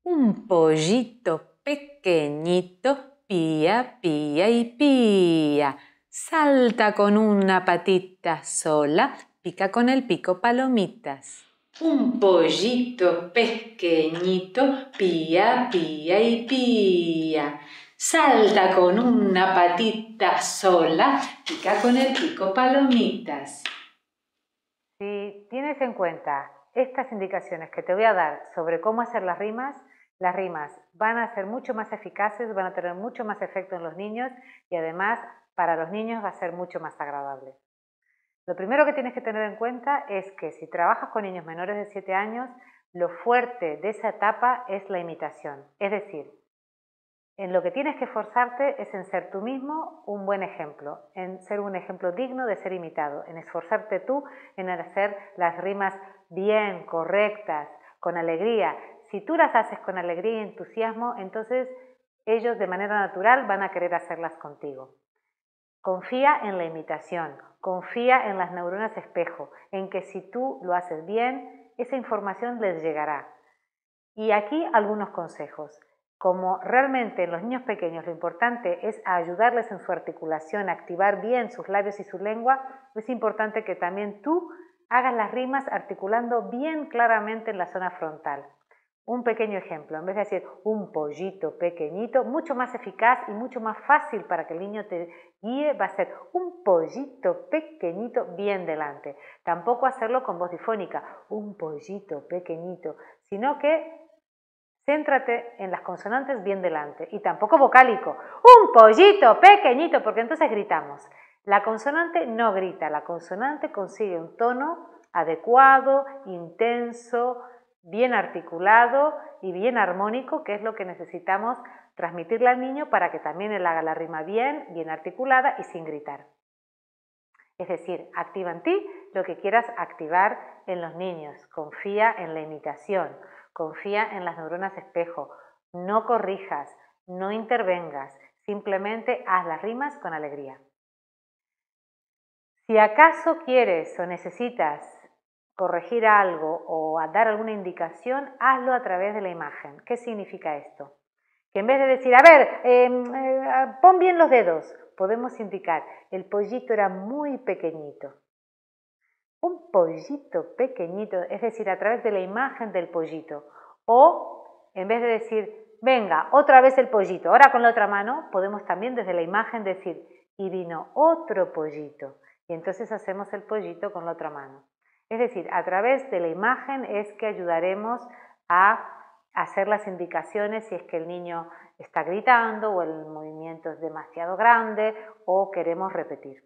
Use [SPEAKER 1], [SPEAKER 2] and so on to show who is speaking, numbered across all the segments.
[SPEAKER 1] Un pollito pequeñito pía, pía y pía. Salta con una patita sola, pica con el pico palomitas. Un pollito pequeñito pía, pía y pía. Salta con una patita sola, pica con el pico palomitas.
[SPEAKER 2] Si tienes en cuenta estas indicaciones que te voy a dar sobre cómo hacer las rimas van a ser mucho más eficaces, van a tener mucho más efecto en los niños y además para los niños va a ser mucho más agradable. Lo primero que tienes que tener en cuenta es que si trabajas con niños menores de 7 años, lo fuerte de esa etapa es la imitación. Es decir, en lo que tienes que esforzarte es en ser tú mismo un buen ejemplo, en ser un ejemplo digno de ser imitado, en esforzarte tú en hacer las rimas bien, correctas, con alegría. Si tú las haces con alegría y entusiasmo, entonces ellos de manera natural van a querer hacerlas contigo. Confía en la imitación, confía en las neuronas espejo, en que si tú lo haces bien, esa información les llegará. Y aquí algunos consejos. Como realmente en los niños pequeños lo importante es ayudarles en su articulación, activar bien sus labios y su lengua, es importante que también tú hagas las rimas articulando bien claramente en la zona frontal. Un pequeño ejemplo, en vez de decir un pollito pequeñito, mucho más eficaz y mucho más fácil para que el niño te guíe, va a ser un pollito pequeñito bien delante. Tampoco hacerlo con voz difónica, un pollito pequeñito, sino que céntrate en las consonantes bien delante y tampoco vocálico. Un pollito pequeñito, porque entonces gritamos. La consonante no grita, la consonante consigue un tono adecuado, intenso, bien articulado y bien armónico, que es lo que necesitamos transmitirle al niño para que también él haga la rima bien, bien articulada y sin gritar. Es decir, activa en ti lo que quieras activar en los niños. Confía en la imitación, confía en las neuronas espejo. No corrijas, no intervengas, simplemente haz las rimas con alegría. Si acaso quieres o necesitas corregir algo o dar alguna indicación, hazlo a través de la imagen. ¿Qué significa esto? Que en vez de decir, a ver, pon bien los dedos, podemos indicar, el pollito era muy pequeñito. Un pollito pequeñito, es decir, a través de la imagen del pollito. O en vez de decir, venga, otra vez el pollito, ahora con la otra mano, podemos también desde la imagen decir, y vino otro pollito. Y entonces hacemos el pollito con la otra mano. Es decir, a través de la imagen es que ayudaremos a hacer las indicaciones si es que el niño está gritando o el movimiento es demasiado grande o queremos repetir.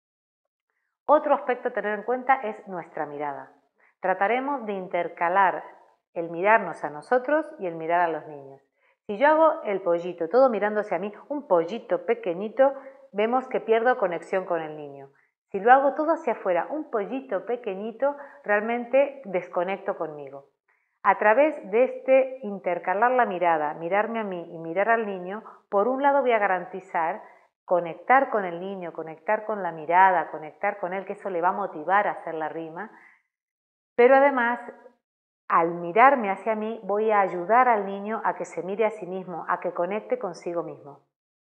[SPEAKER 2] Otro aspecto a tener en cuenta es nuestra mirada. Trataremos de intercalar el mirarnos a nosotros y el mirar a los niños. Si yo hago el pollito, todo mirándose a mí, un pollito pequeñito, vemos que pierdo conexión con el niño. Si lo hago todo hacia afuera, un pollito pequeñito, realmente desconecto conmigo. A través de este intercalar la mirada, mirarme a mí y mirar al niño, por un lado voy a garantizar conectar con el niño, conectar con la mirada, conectar con él, que eso le va a motivar a hacer la rima, pero además al mirarme hacia mí voy a ayudar al niño a que se mire a sí mismo, a que conecte consigo mismo.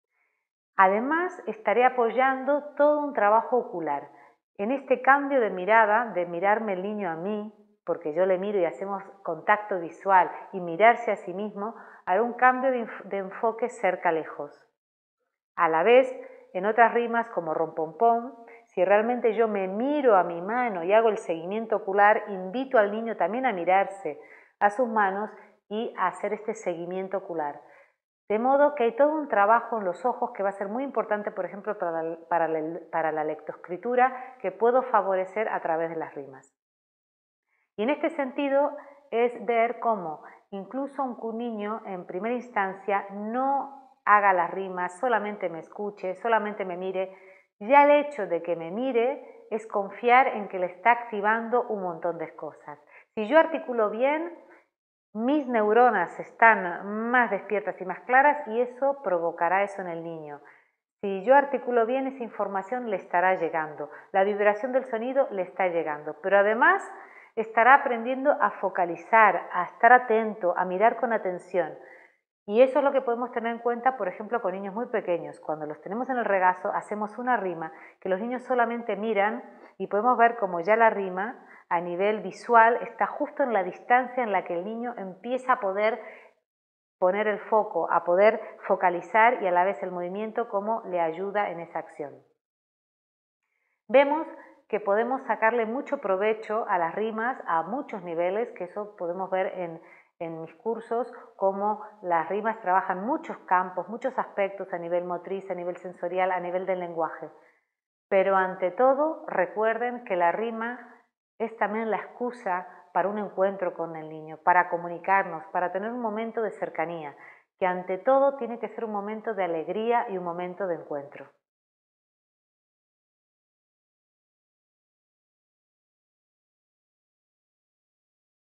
[SPEAKER 2] Además estaré apoyando todo un trabajo ocular. En este cambio de mirada, de mirarme el niño a mí, porque yo le miro y hacemos contacto visual y mirarse a sí mismo, hará un cambio de enfoque cerca-lejos. A la vez, en otras rimas como rompompón, si realmente yo me miro a mi mano y hago el seguimiento ocular, invito al niño también a mirarse a sus manos y a hacer este seguimiento ocular. De modo que hay todo un trabajo en los ojos que va a ser muy importante, por ejemplo, para la lectoescritura, que puedo favorecer a través de las rimas. Y en este sentido es ver cómo incluso un niño en primera instancia no haga las rimas, solamente me escuche, solamente me mire. Ya el hecho de que me mire es confiar en que le está activando un montón de cosas. Si yo articulo bien, mis neuronas están más despiertas y más claras y eso provocará eso en el niño. Si yo articulo bien, esa información le estará llegando. La vibración del sonido le está llegando. Pero además estará aprendiendo a focalizar, a estar atento, a mirar con atención. Y eso es lo que podemos tener en cuenta, por ejemplo, con niños muy pequeños. Cuando los tenemos en el regazo, hacemos una rima que los niños solamente miran y podemos ver como ya la rima a nivel visual está justo en la distancia en la que el niño empieza a poder poner el foco, a poder focalizar y a la vez el movimiento como le ayuda en esa acción. Vemos que podemos sacarle mucho provecho a las rimas a muchos niveles, que eso podemos ver en mis cursos, cómo las rimas trabajan muchos campos, muchos aspectos a nivel motriz, a nivel sensorial, a nivel del lenguaje. Pero ante todo, recuerden que la rima es también la excusa para un encuentro con el niño, para comunicarnos, para tener un momento de cercanía, que ante todo tiene que ser un momento de alegría y un momento de encuentro.